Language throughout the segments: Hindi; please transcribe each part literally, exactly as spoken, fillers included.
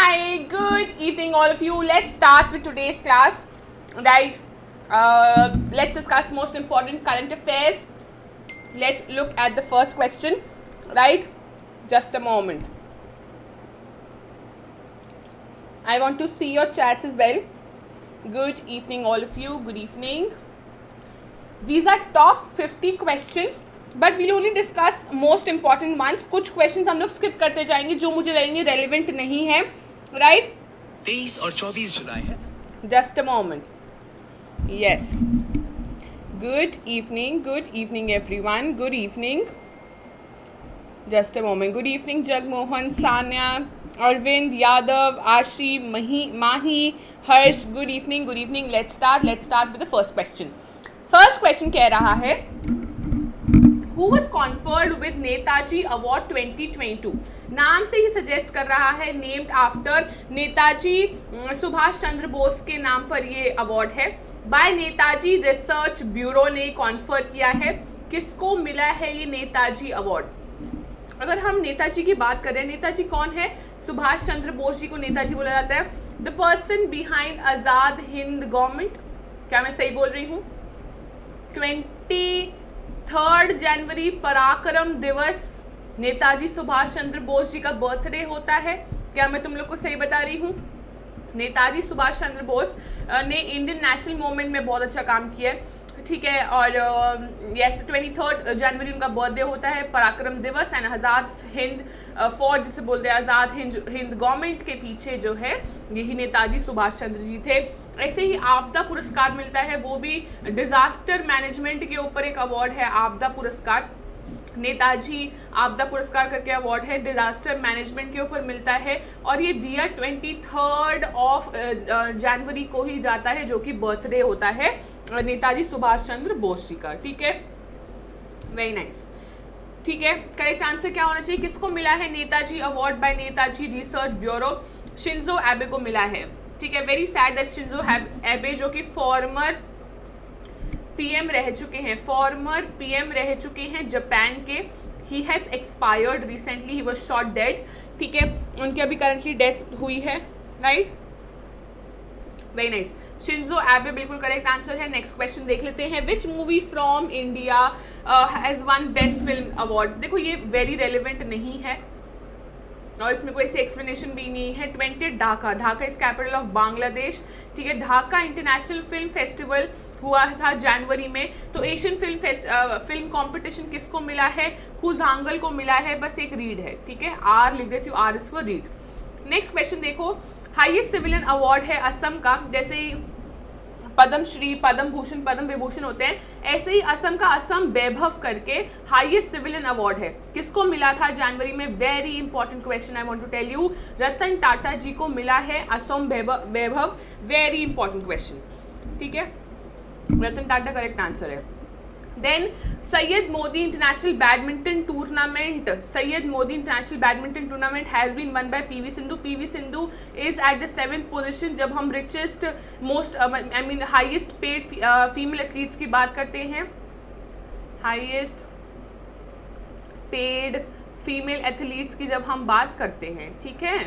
Hi, good evening all of you. Let's start with today's class, right? Uh, let's discuss most important current affairs. Let's look at the first question, right? Just a moment. I want to see your chats as well. Good evening all of you. Good evening. These are top fifty questions, but we'll only discuss most important ones. कुछ questions हम लोग skip करते जाएंगे जो मुझे लगेंगे relevant नहीं है, right? तेईस और चौबीस जुलाई है. Just a moment. Yes. Good evening. Good evening, everyone. Good evening. Just a moment. Good evening, Jagmohan, Sanya, Arvind, Yadav, Ashi, Mahi, Mahi, Harsh. Good evening. Good evening. Let's start. Let's start with the first question. First question कह रहा है Who was conferred with Netaji award twenty twenty-two? नाम से ही सजेस्ट कर रहा है नेम्ड आफ्टर नेताजी सुभाष चंद्र बोस के नाम पर ये अवार्ड है. बाय नेताजी रिसर्च ब्यूरो ने कॉन्फर किया है. किसको मिला है ये नेताजी अवार्ड? अगर हम नेताजी की बात करें, नेताजी कौन है? सुभाष चंद्र बोस जी को नेताजी बोला जाता है. The person behind Azad Hind government. क्या मैं सही बोल रही हूँ? ट्वेंटी थर्ड जनवरी पराक्रम दिवस नेताजी सुभाष चंद्र बोस जी का बर्थडे होता है. क्या मैं तुम लोग को सही बता रही हूँ? नेताजी सुभाष चंद्र बोस ने इंडियन नेशनल मूवमेंट में बहुत अच्छा काम किया है, ठीक है. और यस ट्वेंटी थर्ड जनवरी उनका बर्थडे होता है, पराक्रम दिवस. एंड आज़ाद हिंद फौज जिसे बोलते हैं, आज़ाद हिंद हिंद गवर्नमेंट के पीछे जो है यही नेताजी सुभाष चंद्र जी थे. ऐसे ही आपदा पुरस्कार मिलता है, वो भी डिजास्टर मैनेजमेंट के ऊपर एक अवार्ड है, आपदा पुरस्कार. नेताजी आपदा पुरस्कार करके अवार्ड है, डिजास्टर मैनेजमेंट के ऊपर मिलता है. और ये दिया ट्वेंटी थर्ड ऑफ जनवरी को ही जाता है, जो कि बर्थडे होता है नेताजी सुभाष चंद्र बोस जी का. ठीक है, वेरी नाइस. ठीक है, करेक्ट आंसर क्या होना चाहिए? किसको मिला है Netaji award by Netaji research bureau? Shinzo Abe को मिला है. ठीक है, वेरी सैड दैट शिंजो एबे जो कि फॉर्मर पीएम रह चुके हैं, फॉर्मर पीएम रह चुके हैं जापान के. He has expired recently, he was shot dead. ठीक है, उनकी अभी करंटली डेथ हुई है, right? Very nice. Shinzo Abe बिल्कुल करेक्ट आंसर है. नेक्स्ट क्वेश्चन देख लेते हैं. Which movie from India has won best film award? देखो ये वेरी रेलिवेंट नहीं है और इसमें कोई ऐसी एक्सप्लेनेशन भी नहीं है. Twenty Dhaka, Dhaka is capital of Bangladesh. ठीक है, ढाका इंटरनेशनल फिल्म फेस्टिवल हुआ था जनवरी में. तो एशियन फिल्म फिल्म कंपटीशन किसको मिला है? हुजांगल को मिला है. बस एक रीड है, ठीक है, आर लिख देती हूँ, R is for read. Next question देखो. हाईएस्ट सिविलियन अवार्ड है असम का. जैसे ही पद्म श्री, पद्म भूषण, पद्म विभूषण होते हैं, ऐसे ही असम का असम वैभव करके हाईएस्ट सिविलियन अवार्ड है. किसको मिला था जनवरी में? Very important question, I want to tell you. Ratan Tata ji को मिला है Assam Vaibhav. Very important question, ठीक है. रतन टाटा करेक्ट आंसर है. Then Syed Modi international badminton tournament, Syed Modi international badminton tournament has been won by PV Sindhu. PV Sindhu is at the seventh position. जब हम richest most I mean highest paid female athletes की बात करते हैं, हाईएस्ट पेड फीमेल एथलीट्स की जब हम बात करते हैं, ठीक है,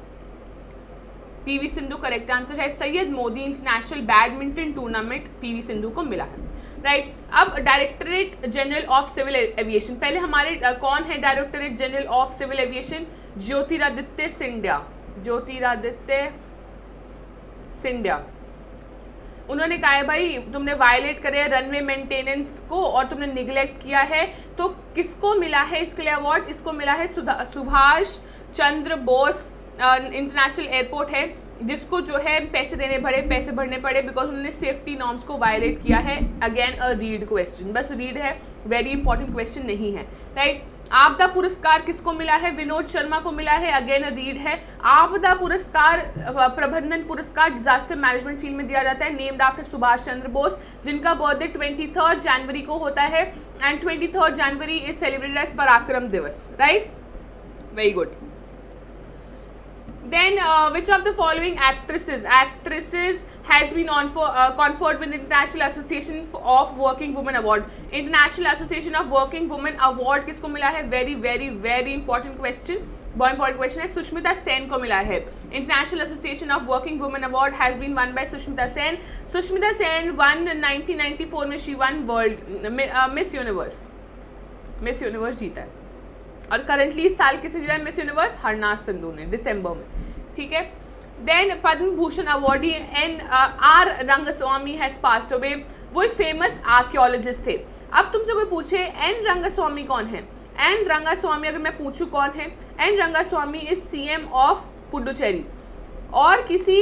पीवी सिंधु करेक्ट आंसर है. Syed Modi international badminton tournament PV Sindhu को मिला है, राइट right. अब directorate general of civil aviation. पहले हमारे uh, कौन है directorate general of civil aviation? Jyotiraditya Scindia. Jyotiraditya Scindia. उन्होंने कहा है भाई तुमने वायलेट करे रनवे मेंटेनेंस को और तुमने निगलेक्ट किया है, तो किसको मिला है इसके लिए अवार्ड? इसको मिला है सुभाष चंद्र बोस इंटरनेशनल एयरपोर्ट है, जिसको जो है पैसे देने पड़े, पैसे भरने पड़े बिकॉज उन्होंने सेफ्टी नॉर्म्स को वायलेट किया है. अगेन अ रीड क्वेश्चन, बस रीड है, वेरी इंपॉर्टेंट क्वेश्चन नहीं है, राइट. आपदा पुरस्कार किसको मिला है? विनोद शर्मा को मिला है. अगेन अ रीड है. आपदा पुरस्कार प्रबंधन पुरस्कार डिजास्टर मैनेजमेंट फील्ड में दिया जाता है, नेम्ड आफ्टर सुभाष चंद्र बोस, जिनका बर्थडे ट्वेंटी थर्ड जनवरी को होता है. And twenty third January is celebrated as Parakram Diwas, right. Very good. Then uh, which of the following actresses actresses has been on for uh, conferred with the International Association of Working Women Award? International Association of Working Women Award किसको मिला है? Very very very important question. बहुत इंपॉर्टेंट क्वेश्चन है। सुष्मिता सेन को मिला है। International association of working women award has been won by Sushmita Sen. Sushmita Sen won nineteen ninety four में she won world Miss Universe, Miss Universe जीता है। और करंटली इस साल किसे जीता है मिस यूनिवर्स? हरनाथ संधू ने, दिसंबर में, ठीक है। Then Padma Bhushan awardee N R Rangaswamy has passed away. वो एक फेमस आर्कियोलॉजिस्ट थे। अब तुमसे कोई पूछे एन रंगस्वामी कौन है? एन रंगास्वामी अगर मैं पूछूं कौन है, N Rangaswamy is CM of Puducherry. और किसी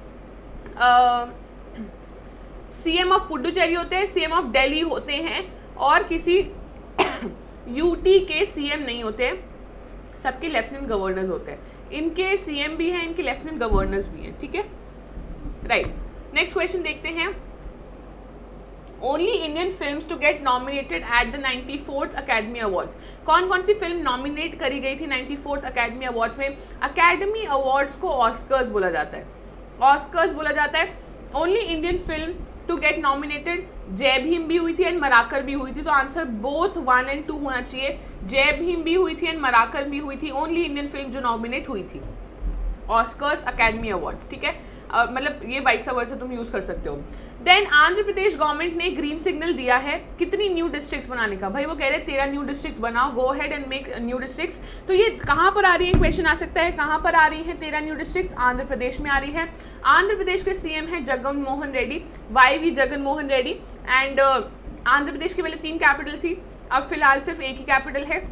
सीएम ऑफ पुडुचेरी होते हैं, सीएम ऑफ दिल्ली होते हैं, और किसी यूटी के सीएम नहीं होते, सबके लेफ्टिनेंट गवर्नर्स होते हैं। इनके सीएम भी हैं, इनके लेफ्टिनेंट गवर्नर्स भी हैं, ठीक है, राइट। नेक्स्ट क्वेश्चन देखते हैं। Only Indian films to get nominated at the ninety fourth Academy Awards. कौन कौन सी फिल्म नॉमिनेट करी गई थी नाइंटी फोर्थ अकेडमी अवार्ड्स में? अकेडमी अवार्ड्स को ऑस्कर्स बोला जाता है, ऑस्कर्स बोला जाता है। Only Indian film to get nominated, Jai Bhim भी हुई थी एंड मराकर भी हुई थी, तो answer both one and two होना चाहिए। जय भीम भी हुई थी एंड मराकर भी हुई थी। ओनली इंडियन फिल्म जो नॉमिनेट हुई थी, ऑस्कर्स, अकेडमी अवार्ड्स, ठीक है। Uh, मतलब ये वाइस वर्सा तुम यूज कर सकते हो। देन आंध्र प्रदेश गवर्नमेंट ने ग्रीन सिग्नल दिया है कितनी न्यू डिस्ट्रिक्ट्स बनाने का? भाई वो कह रहे हैं तेरह न्यू डिस्ट्रिक्ट्स बनाओ, go ahead and make new districts. तो ये कहाँ पर आ रही है? क्वेश्चन आ सकता है, कहाँ पर आ रही है तेरह न्यू डिस्ट्रिक्ट्स? आंध्र प्रदेश में आ रही है। आंध्र प्रदेश के सीएम है Jagan Mohan Reddy, Y V Jagan Mohan Reddy. And Andhra Pradesh की पहले तीन कैपिटल थी, अब फिलहाल सिर्फ एक ही कैपिटल है,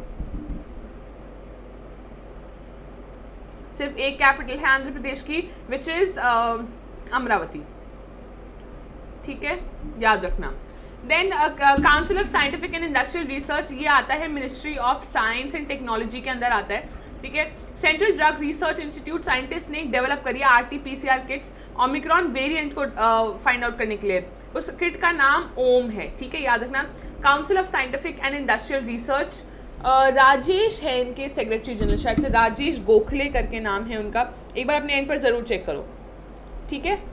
सिर्फ एक कैपिटल है आंध्र प्रदेश की, विच इज अमरावती, ठीक है, याद रखना। Then council of scientific and industrial research, ये आता है ministry of science and technology के अंदर आता है, ठीक है। Central drug research institute scientist ने डेवलप करी है R T P C R kits Omicron variant को फाइंड uh, आउट करने के लिए। उस किट का नाम ओम है, ठीक है, याद रखना। Council of scientific and industrial research, Uh, Rajesh है इनके सेक्रेटरी जनरल, शायद से राजेश गोखले करके नाम है उनका, एक बार अपने एंड पर जरूर चेक करो, ठीक है।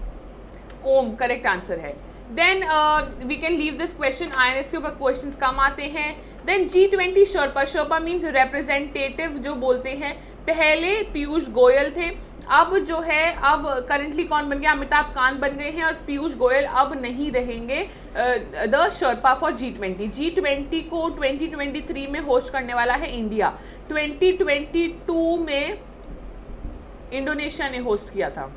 ओम करेक्ट आंसर है। Then we can leave this question, आयन इसके ऊपर क्वेश्चंस कम आते हैं। Then G twenty Sherpa, Sherpa means representative जो बोलते हैं। पहले पीयूष गोयल थे, अब जो है अब करंटली कौन बन गया? अमिताभ कांत बन गए हैं, और पीयूष गोयल अब नहीं रहेंगे the Sherpa for G twenty. G twenty को ट्वेंटी ट्वेंटी थ्री में होस्ट करने वाला है इंडिया, ट्वेंटी ट्वेंटी टू में इंडोनेशिया ने होस्ट किया था,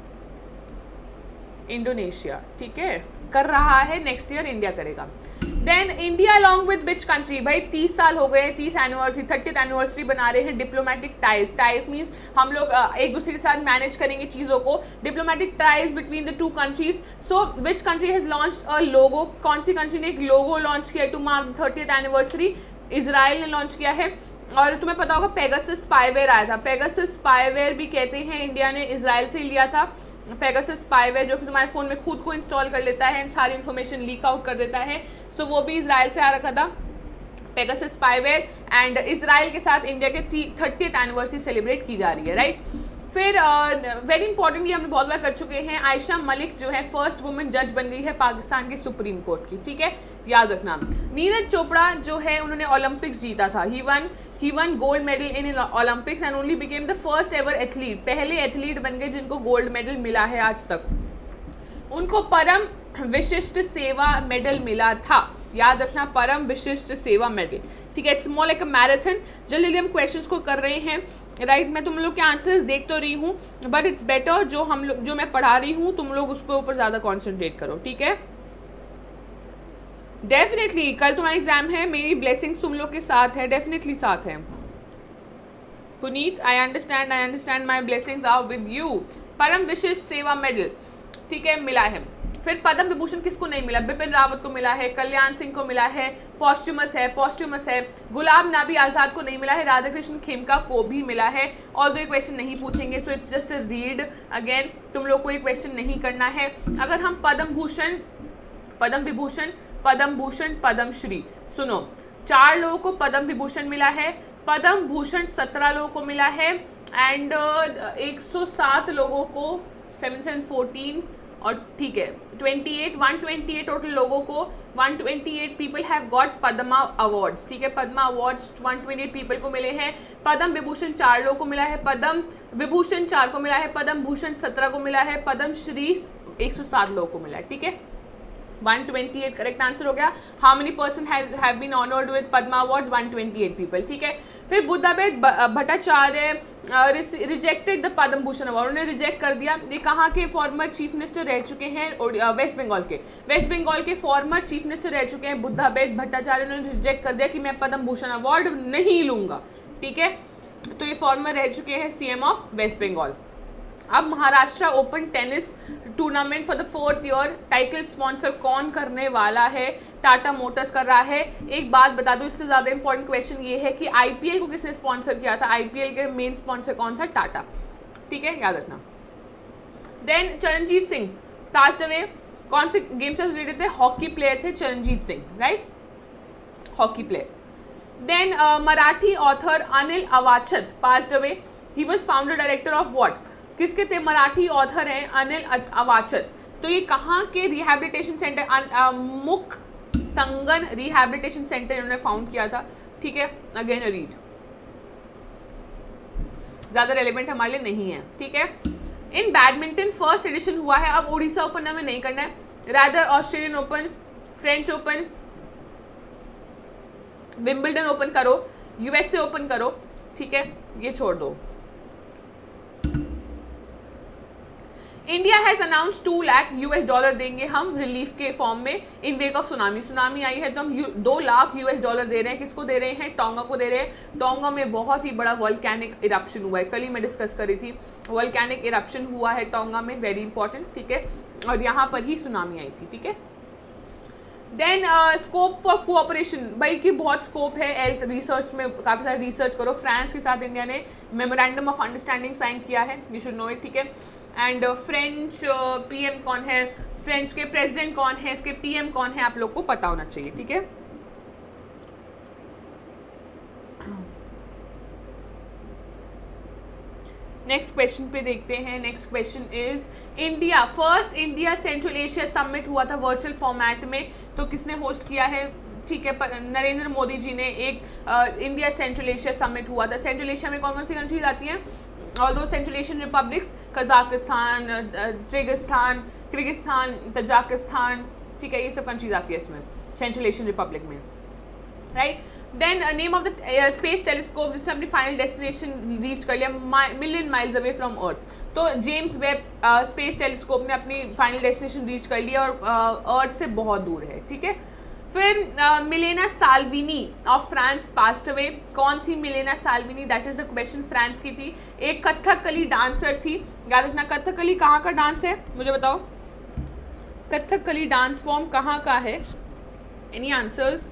इंडोनेशिया, ठीक है, कर रहा है, नेक्स्ट ईयर इंडिया करेगा। Then India along with which country, भाई तीस साल हो गए, तीस एनिवर्सरी, थर्टीथ एनिवर्सरी बना रहे हैं डिप्लोमेटिक टाइज। टाइज मीन्स हम लोग एक दूसरे के साथ मैनेज करेंगे चीज़ों को, diplomatic ties between the two countries. So which country has launched a logo, कौन सी कंट्री ने एक लोगो लॉन्च किया to mark thirtieth anniversary? Israel ने लॉन्च किया है। और तुम्हें पता होगा पेगासस स्पाईवेयर आया था, पेगासस स्पाईवेयर भी कहते हैं इंडिया ने इजराइल से लिया था। पेगासस स्पाईवेयर जो कि तुम्हारे फ़ोन में खुद को इंस्टॉल कर लेता है एंड सारी इन्फॉर्मेशन लीक आउट कर देता है, सो so, वो भी इजराइल से आ रखा था, पेगासस स्पाईवेयर। एंड इजराइल के साथ इंडिया के थर्टीथ एनिवर्सरी सेलिब्रेट की जा रही है, राइट। फिर वेरी uh, इंपॉर्टेंटली हमने बहुत बार कर चुके हैं, आयशा मलिक जो है फर्स्ट वुमेन जज बन गई है पाकिस्तान के सुप्रीम कोर्ट की, ठीक है, याद रखना। नीरज चोपड़ा जो है उन्होंने ओलंपिक्स जीता था, he won he won gold medal in Olympics and only became the first ever athlete, पहले एथलीट बन गए जिनको गोल्ड मेडल मिला है आज तक। उनको परम विशिष्ट सेवा मेडल मिला था, याद रखना, परम विशिष्ट सेवा मेडल, ठीक है। It's more like a marathon. जल्दी जल्दी हम क्वेश्चंस को कर रहे हैं, राइट। मैं तुम लोग के आंसर्स देख तो रही हूँ, बट इट्स बेटर जो हम लोग जो मैं पढ़ा रही हूँ तुम लोग उसके ऊपर ज़्यादा कॉन्सेंट्रेट करो, ठीक है। डेफिनेटली कल तुम्हारा एग्जाम है, मेरी ब्लेसिंग्स तुम लोग के साथ है, डेफिनेटली साथ है। Puneet, I understand I understand my blessings are with you. Param Vishisht सेवा मेडल, ठीक है, मिला है। फिर पद्म विभूषण किसको नहीं मिला? बिपिन रावत को मिला है, कल्याण सिंह को मिला है, पॉस्ट्यूमस है, पॉस्ट्यूमस है। गुलाब नबी आज़ाद को नहीं मिला है, राधा कृष्ण खेमका को भी मिला है। और दो क्वेश्चन नहीं पूछेंगे, so it's just a read again, तुम लोग को ये क्वेश्चन नहीं करना है। अगर हम पद्म भूषण, पद्म विभूषण, पद्म भूषण, पद्म श्री, सुनो, चार लोगों को पद्म विभूषण मिला है, पद्म भूषण सत्रह लोगों को मिला है, एंड एक सौ सात लोगों को सेवन सेवन फोर्टीन और ठीक है अट्ठाईस वन टू अट्ठाईस टोटल लोगों को वन टू अट्ठाईस people have got Padma awards, ठीक है। पद्मा अवार्ड्स वन टू अट्ठाईस पीपल को मिले हैं। पद्म विभूषण चार लोगों को मिला है, पद्म विभूषण चार को मिला है, पद्म भूषण सत्रह को मिला है, पद्म श्री एक सौ सात लोगों को मिला है, ठीक है। वन टू अट्ठाईस करेक्ट आंसर हो गया। How many person have been honoured with Padma awards, one two अट्ठाईस पीपल, ठीक है। फिर Buddhadeb Bhattacharya rejected the Padma Bhushan award, उन्हें रिजेक्ट कर दिया। ये कहाँ के फॉर्मर चीफ मिनिस्टर रह चुके हैं? वेस्ट बंगाल के। वेस्ट बंगाल के फॉर्मर चीफ मिनिस्टर रह चुके हैं बुद्धाबेद भट्टाचार्य, उन्होंने रिजेक्ट कर दिया कि मैं पद्म भूषण अवार्ड नहीं लूंगा, ठीक है। तो ये फॉर्मर रह चुके हैं सीएम ऑफ वेस्ट बंगाल। अब Maharashtra Open tennis tournament for the fourth year title sponsor कौन करने वाला है? टाटा मोटर्स कर रहा है। एक बात बता दूं, इससे ज़्यादा इंपॉर्टेंट क्वेश्चन ये है कि आईपीएल को किसने स्पॉन्सर किया था? आईपीएल के मेन स्पॉन्सर कौन था? टाटा, ठीक है, याद रखना। Then Charanjit Singh passed away, कौन से गेम से रिलेटेड थे? हॉकी प्लेयर थे Charanjit Singh, right, hockey player. Then Marathi author Anil Awachat passed away, he was founder director of what? किसके थे? मराठी ऑथर हैं अनिल अवाचत। तो ये कहाँ के rehabilitation centre? Muktangan rehabilitation centre इन्होंने फाउंड किया था, ठीक है। अगेन रीड, ज़्यादा रेलिवेंट हमारे लिए नहीं है, ठीक है। इन बैडमिंटन फर्स्ट एडिशन हुआ है, अब ओडिशा ओपन हमें नहीं करना है, rather Australian Open, French Open, Wimbledon Open करो, यूएसए ओपन करो, ठीक है, ये छोड़ दो। India has announce two lakh US dollar देंगे हम रिलीफ के फॉर्म में in wake of tsunami. Tsunami आई है तो हम दो लाख यूएस डॉलर दे रहे हैं। किसको दे रहे हैं? टोंगा को दे रहे हैं। टोंगा में बहुत ही बड़ा वोल्केनिक इरप्शन हुआ है, कल ही मैं डिस्कस करी थी। वोल्केनिक इरप्शन हुआ है टोंगा में, वेरी इंपॉर्टेंट, ठीक है, और यहाँ पर ही सुनामी आई थी, ठीक है। देन स्कोप फॉर कोऑपरेशन, भाई की बहुत स्कोप है हेल्थ रिसर्च में, काफ़ी सारे रिसर्च करो। फ्रांस के साथ इंडिया ने मेमोरेंडम ऑफ अंडरस्टैंडिंग साइन किया है, यू शुड नो इट, ठीक है। एंड फ्रेंच पीएम कौन है? फ्रेंच के प्रेसिडेंट कौन है? इसके पीएम कौन है? आप लोग को पता होना चाहिए, ठीक है। नेक्स्ट क्वेश्चन पे देखते हैं। Next question is India first India Central Asia summit हुआ था वर्चुअल फॉर्मेट में, तो किसने होस्ट किया है? ठीक है, नरेंद्र मोदी जी ने एक इंडिया सेंट्रल एशिया समिट हुआ था। सेंट्रल एशिया में कौन कौन सी कंट्रीज आती हैं? ऑल दो Central Asian republics, Kazakhstan, Kyrgyzstan Kyrgyzstan Tajikistan, ठीक है, ये सब कंट्रीज आती है इसमें सेंट्रल एशियन रिपब्लिक में, right. Then name of the space telescope जिसने अपनी फाइनल डेस्टिनेशन रीच कर लिया, million miles away from Earth. तो जेम्स वेब स्पेस टेलीस्कोप ने अपनी फाइनल डेस्टिनेशन रीच कर लिया और अर्थ uh, से बहुत दूर है, ठीक है। फिर Milena Salvini of France passed away. कौन थी Milena Salvini? That is the question. France की थी, एक कथकली डांसर थी, याद रखना। कथकली कहाँ का डांस है मुझे बताओ? कथकली डांस फॉर्म कहाँ का है? Any answers?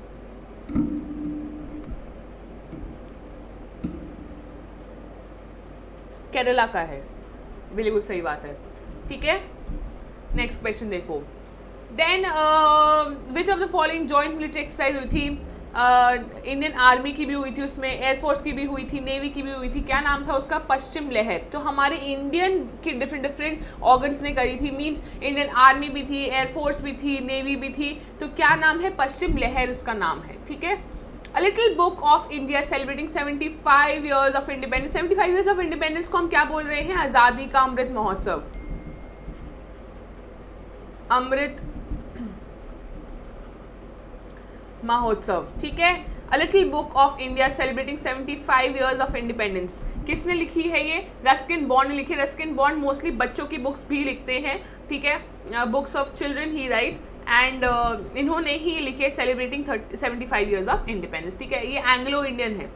केरला का है, बिल्कुल सही बात है, ठीक है। नेक्स्ट क्वेश्चन देखो। Then which of the following joint military exercise हुई थी? इंडियन uh, आर्मी की भी हुई थी, उसमें एयरफोर्स की भी हुई थी, नेवी की भी हुई थी। क्या नाम था उसका? पश्चिम लहर। तो हमारे इंडियन की डिफरेंट डिफरेंट ऑर्गन्स ने करी थी, मींस इंडियन आर्मी भी थी, एयरफोर्स भी थी, नेवी भी थी। तो क्या नाम है? पश्चिम लहर उसका नाम है, ठीक है। A little book of India celebrating seventy-five years of independence. seventy-five years of independence को हम क्या बोल रहे हैं? आज़ादी का अमृत महोत्सव, अमृत महोत्सव, ठीक है। A little book of India celebrating seventy-five years of independence. किसने लिखी है ये? रस्किन बॉन्ड ने लिखी। रस्किन बॉन्ड मोस्टली बच्चों की बुक्स भी लिखते हैं, ठीक है, books of children he write, and uh, इन्होंने ही लिखे celebrating seventy five years of independence, ठीक है। ये एंग्लो इंडियन है,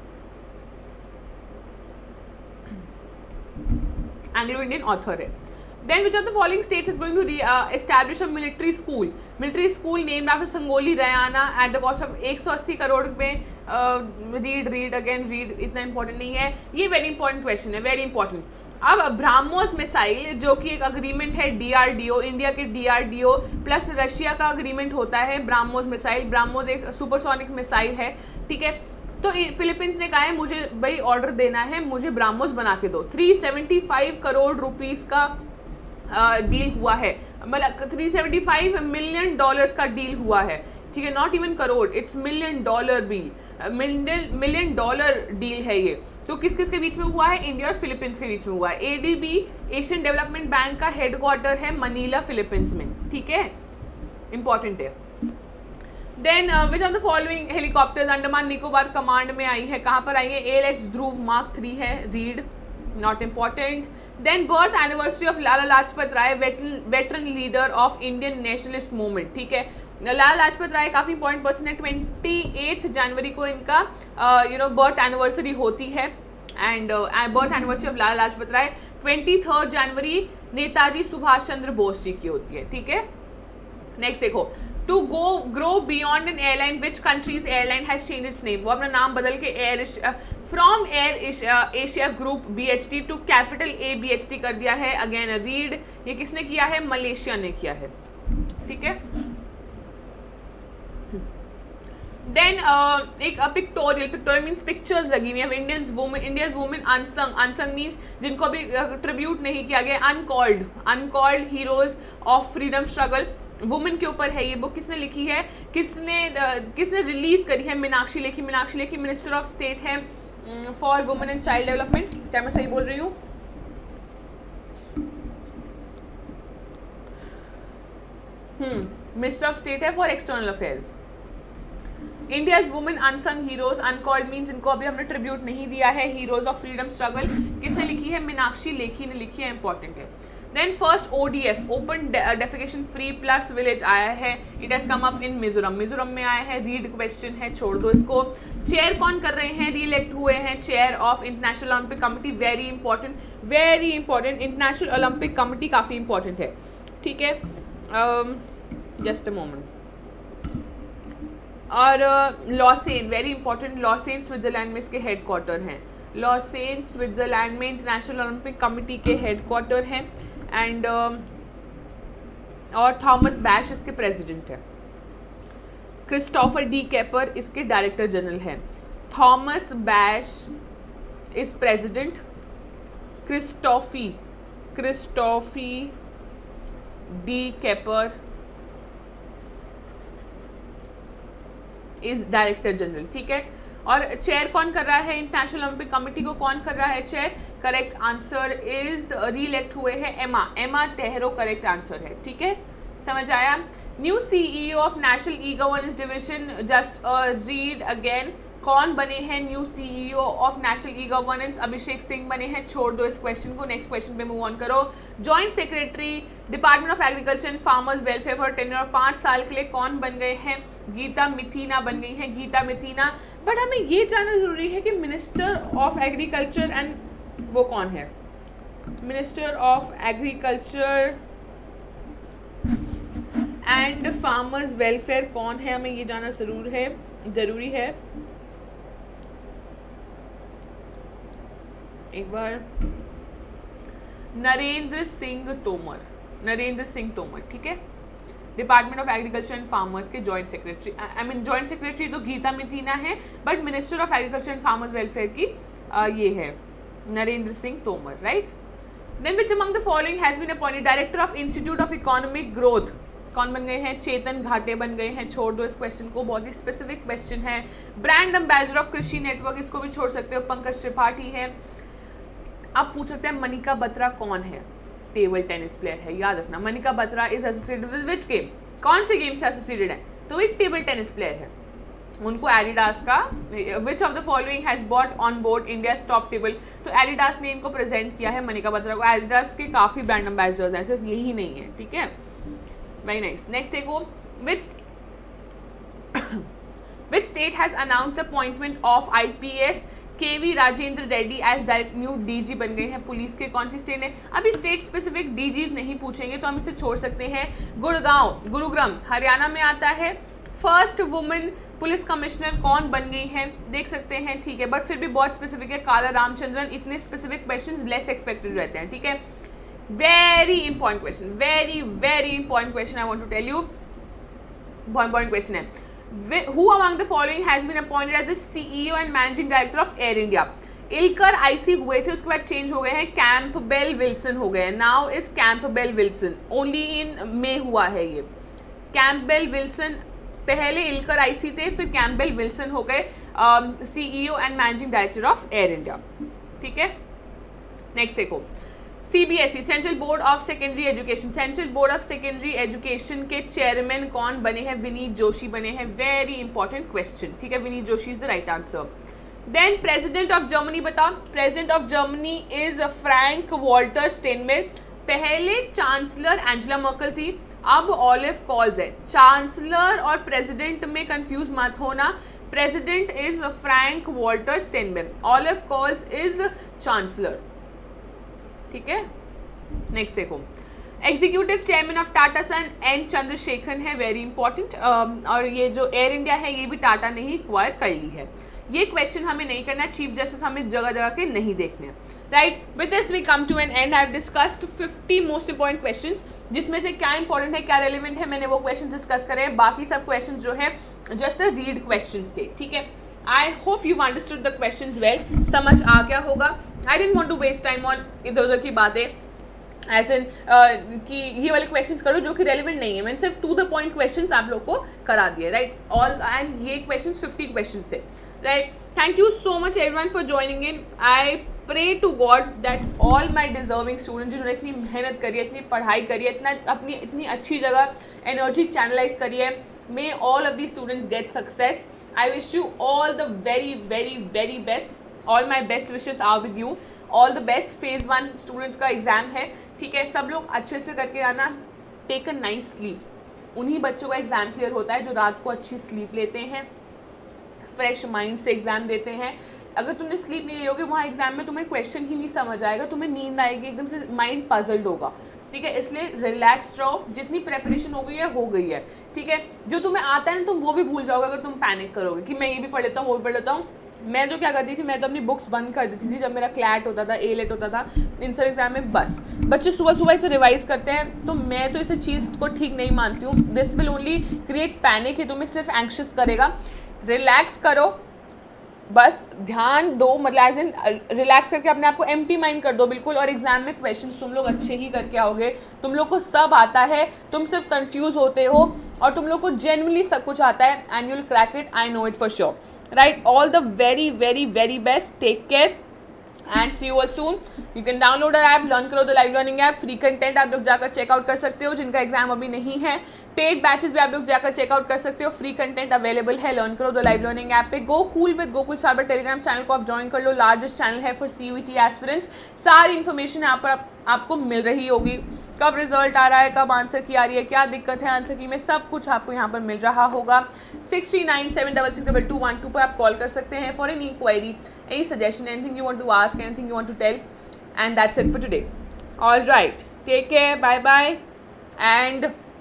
एंग्लो इंडियन ऑथर है। Then which of the following states is going to establish a military school? Military school named after Sangolli Rayanna at the cost of एक सौ अस्सी करोड़ में। रीड रीड अगेन रीड, इतना इंपॉर्टेंट नहीं है ये, वेरी इंपॉर्टेंट क्वेश्चन है, वेरी इंपॉर्टेंट। अब ब्राह्मोस मिसाइल जो कि एक अग्रीमेंट है डीआरडीओ, इंडिया के डीआरडीओ प्लस रशिया का अग्रीमेंट होता है ब्राह्मोस मिसाइल। ब्राह्मोस एक सुपरसोनिक मिसाइल है, ठीक है। तो फिलीपींस ने कहा है मुझे भाई ऑर्डर देना है, मुझे ब्राह्मोस बना के दो। तीन सौ पचहत्तर करोड़ रुपीस का डील uh, हुआ है, मतलब three seventy five million dollars का डील हुआ है, ठीक है, not even crore, it's million dollar bill, million million dollar deal है ये। तो किस किस के बीच में हुआ है? इंडिया और फिलीपींस के बीच में हुआ है। एडीबी एशियन डेवलपमेंट बैंक का हेडक्वार्टर है मनीला फिलीपींस में, ठीक है, इंपॉर्टेंट है। Then which of the following helicopters Andaman Nicobar command में आई है? कहाँ पर आई है? A L H Dhruv mark three है, read, not important. Then birth anniversary of Lala Lajpat Rai, veteran leader of Indian nationalist movement, ठीक है, लाला लाजपत राय काफ़ी इंपॉर्टेंट पर्सन है, ट्वेंटी एथ जनवरी को इनका यू नो बर्थ एनिवर्सरी होती है, and birth anniversary of Lala Lajpat Rai twenty third January Netaji Subhash Chandra Bose ji की होती है, ठीक है। नेक्स्ट देखो, to go grow beyond an airline which country's airline has change its name, वो अपना नाम बदल के air from Air Asia group B H T to capital A B H T कर दिया है। अगेन रीड, ये किसने किया है? मलेशिया ने किया है, ठीक है। देन uh, एक पिक्टोरियल, पिक्टोरियल मीन्स पिक्चर्स लगी हुई है, Indians women, India's women unsung, unsung means जिनको अभी ट्रिब्यूट uh, नहीं किया गया, uncalled, uncalled heroes of freedom struggle, women के ऊपर है ये बुक। किसने लिखी है? किसने uh, किसने रिलीज करी है? Meenakshi Lekhi, Meenakshi Lekhi minister of state है for women and child development, क्या मैं सही बोल रही हूँ? हम्म मिनिस्टर ऑफ स्टेट है for external affairs. India's women unsung heroes, uncalled means इनको अभी हमने ट्रिब्यूट नहीं दिया है, हीरोज ऑफ फ्रीडम स्ट्रगल, किसने लिखी है? मीनाक्षी लेखी ने लिखी है, इंपॉर्टेंट है। Then first O D F open defecation free plus village आया है, it has come up in Mizoram, Mizoram में आया है, रीड क्वेश्चन है, छोड़ दो इसको। चेयर कौन कर रहे हैं? री इलेक्ट हुए हैं chair of International Olympic Committee, very important, very important, International Olympic Committee काफ़ी इंपॉर्टेंट है, ठीक है, जस्ट अ मोमेंट। और Lausanne, very important, Lausanne Switzerland में इसके हेड क्वार्टर हैं, लॉसेन स्विट्जरलैंड में इंटरनेशनल ओलंपिक कमिटी के हेड क्वार्टर हैं, एंड uh, और थॉमस बैश इसके प्रेसिडेंट है, क्रिस्टोफर डी केपर इसके डायरेक्टर जनरल हैं, Thomas Bach is president, Christophe Christophe de Kepper is director general, ठीक है। और चेयर कौन कर रहा है? इंटरनेशनल ओलंपिक कमिटी को कौन कर रहा है chair? Correct answer is re elect हुए हैं एमा, एमा टेहरो करेक्ट आंसर है, ठीक है, समझ आया। New CEO of national e governance division, just read again, कौन बने हैं new CEO of national e governance? Abhishek Singh बने हैं, छोड़ दो इस क्वेश्चन को, नेक्स्ट क्वेश्चन पे मूव ऑन करो। Joint secretary department of agriculture and farmers welfare for tenure पाँच साल के लिए कौन बन गए हैं? गीता मिथीना बन गई हैं, गीता मिथीना। बट हमें ये जानना जरूरी है कि मिनिस्टर ऑफ एग्रीकल्चर एंड वो कौन है? Minister of agriculture and farmers welfare कौन है, हमें ये जानना जरूर है, जरूरी है। एक बार, नरेंद्र सिंह तोमर, नरेंद्र सिंह तोमर, ठीक है, department of agriculture and farmers के joint secretary, I mean joint secretary तो गीता मिथीना है, but minister of agriculture and farmers welfare की uh, ये है Narendra Singh Tomar, right. Then which among the following has been appointed director of institute of economic growth, कौन बन गए हैं? चेतन घाटे बन गए हैं, छोड़ दो इस क्वेश्चन को, बहुत ही स्पेसिफिक क्वेश्चन है। Brand ambassador of Krishi network, इसको भी छोड़ सकते हो, पंकज त्रिपाठी है। अब पूछ सकते हैं मनिका बत्रा कौन है? टेबल टेनिस प्लेयर है, याद रखना। Manika Batra is associated with which game? कौन से गेम से एसोसिएटेड है? तो एक टेबल टेनिस प्लेयर है। उनको एडिडास का which of the following has bought on board India top table, तो एडिडास ने इनको प्रेजेंट किया है मनिका बत्रा को। एडिडास के काफ़ी ब्रांड एम्बेसडर्स हैं, सिर्फ यही नहीं है, ठीक है, वेरी नाइस। नेक्स्ट देखो, which which state has announce appointment of I P S K V Rajendra Reddy as direct new DG बन गए हैं पुलिस के। कौन सी स्टेट है? अभी स्टेट स्पेसिफिक डीजीज नहीं पूछेंगे तो हम इसे छोड़ सकते हैं। गुड़गांव, गुरुग्राम हरियाणा में आता है। फर्स्ट वुमेन पुलिस कमिश्नर कौन बन गई हैं? देख सकते हैं, ठीक है, बट फिर भी बहुत स्पेसिफिक है, काला रामचंद्रन। इतने स्पेसिफिक क्वेश्चंस लेस एक्सपेक्टेड रहते हैं, ठीक है। Very important question, very very important question, I want to tell you, बहुत इंपॉर्टेंट क्वेश्चन है। Who among the following has been appointed as the C E O and Managing Director of Air India? Ilker Ayci हुए थे, उसके बाद चेंज हो गए हैं, कैंपबेल विल्सन हो गए हैं। Now is Campbell Wilson, only इन में हुआ है ये। कैंपबेल विल्सन, पहले इलकर आईसी थे, फिर कैंपबेल विल्सन हो गए CEO and managing director of Air India. ठीक है, नेक्स्ट देखो, CBSE central board of secondary education, central board of secondary education के चेयरमैन कौन बने हैं? विनीत जोशी बने हैं। वेरी इंपॉर्टेंट क्वेश्चन, ठीक है, Vineet Joshi is the right answer. Then president of Germany बताओ, president of Germany is Frank Walter Steinmeier. पहले चांसलर एंजेला मर्कल थी, अब ऑलिव कॉल्स है। चांसलर और प्रेसिडेंट में कंफ्यूज मत होना, president is Frank Walter Steinmeier, Olaf Scholz is chancellor. ठीक है, नेक्स्ट देखो, executive chairman of Tata son N Chandrasekaran है, वेरी इंपॉर्टेंट। और ये जो एयर इंडिया है ये भी टाटा ने ही एक्वायर कर ली है। ये क्वेश्चन हमें नहीं करना, चीफ जस्टिस हमें जगह जगह के नहीं देखने, right. With this we come to an end. I have discussed fifty most important questions, जिसमें से क्या इंपॉर्टेंट है, क्या रेलिवेंट है, मैंने वो क्वेश्चन डिस्कस करे हैं। बाकी सब क्वेश्चन जो है जस्ट अ रीड क्वेश्चन थे, ठीक है। I hope you understood the questions well, समझ आ गया होगा। I don't want to waste time on इधर उधर की बातें, एज एन कि ये वाले क्वेश्चंस करो जो कि रेलिवेंट नहीं है। मैंने सिर्फ टू द पॉइंट क्वेश्चंस आप लोग को करा दिए, राइट। ऑल एंड ये क्वेश्चंस फिफ्टी क्वेश्चंस थे, right. Thank you so much everyone for joining in. I pray to God that all my deserving student, जिन्होंने इतनी मेहनत करी है, इतनी पढ़ाई करी है, इतना अपनी इतनी अच्छी जगह एनर्जी चैनलाइज करी है, may all of these students get success. I wish you all the very very very best. All my best wishes are with you. All the best. phase one students का एग्जाम है, ठीक है, सब लोग अच्छे से करके आना। Take a nice sleep. उन्हीं बच्चों का एग्जाम क्लियर होता है जो रात को अच्छी स्लीप लेते हैं, फ्रेश माइंड से एग्जाम देते हैं। अगर तुमने स्लीप नहीं लोगे वहाँ एग्जाम में तुम्हें क्वेश्चन ही नहीं समझ आएगा, तुम्हें नींद आएगी, एकदम से माइंड पजल्ड होगा, ठीक है। इसलिए रिलैक्स रहो, जितनी प्रेपरेशन हो गई है हो गई है, ठीक है। जो तुम्हें आता है ना तुम वो भी भूल जाओगे अगर तुम पैनिक करोगे कि मैं ये भी पढ़ लेता हूँ वो भी पढ़ लेता हूँ। मैं तो क्या करती थी, मैं तो अपनी बुक्स बंद कर देती थी जब मेरा क्लैट होता था, ए लेट होता था, इन सब एग्जाम में। बस बच्चे सुबह सुबह इसे रिवाइज करते हैं, तो मैं तो इस चीज़ को ठीक नहीं मानती हूँ। This will only create panic, ही तुम्हें सिर्फ एंक्शियस करेगा। रिलैक्स करो, बस ध्यान दो, मतलब एज इन रिलैक्स करके अपने आप को एम्प्टी माइंड कर दो बिल्कुल। और एग्जाम में क्वेश्चन तुम लोग अच्छे ही करके आओगे, तुम लोग को सब आता है, तुम सिर्फ कंफ्यूज होते हो, और तुम लोग को जेन्युइनली सब कुछ आता है, and you will crack it, I know it for sure, right. All the very very very best, take care and see you all soon. You can download our app, learn करो the live learning app, free content आप लोग जाकर चेकआउट कर सकते हो जिनका एग्जाम अभी नहीं है। पेड बैचेस भी आप लोग जाकर चेकआउट कर सकते हो, फ्री कंटेंट अवेलेबल है, लर्न करो द लाइव लर्निंग ऐप पे। Gokul with Gokul cyber Telegram channel को आप ज्वाइन कर लो, लार्जेस्ट चैनल है फॉर सीयूईटी एस्पिरेंट्स। सारी इन्फॉर्मेशन यहाँ पर आप, आपको मिल रही होगी, कब रिजल्ट आ रहा है, कब आंसर की आ रही है, क्या दिक्कत है आंसर की में, सब कुछ आपको यहाँ पर मिल रहा होगा। Six three nine seven double six double two one two पर आप कॉल कर सकते हैं for any query, any suggestion, anything you want to ask, anything you want to tell, and that's it for today. All right, take care, bye bye, and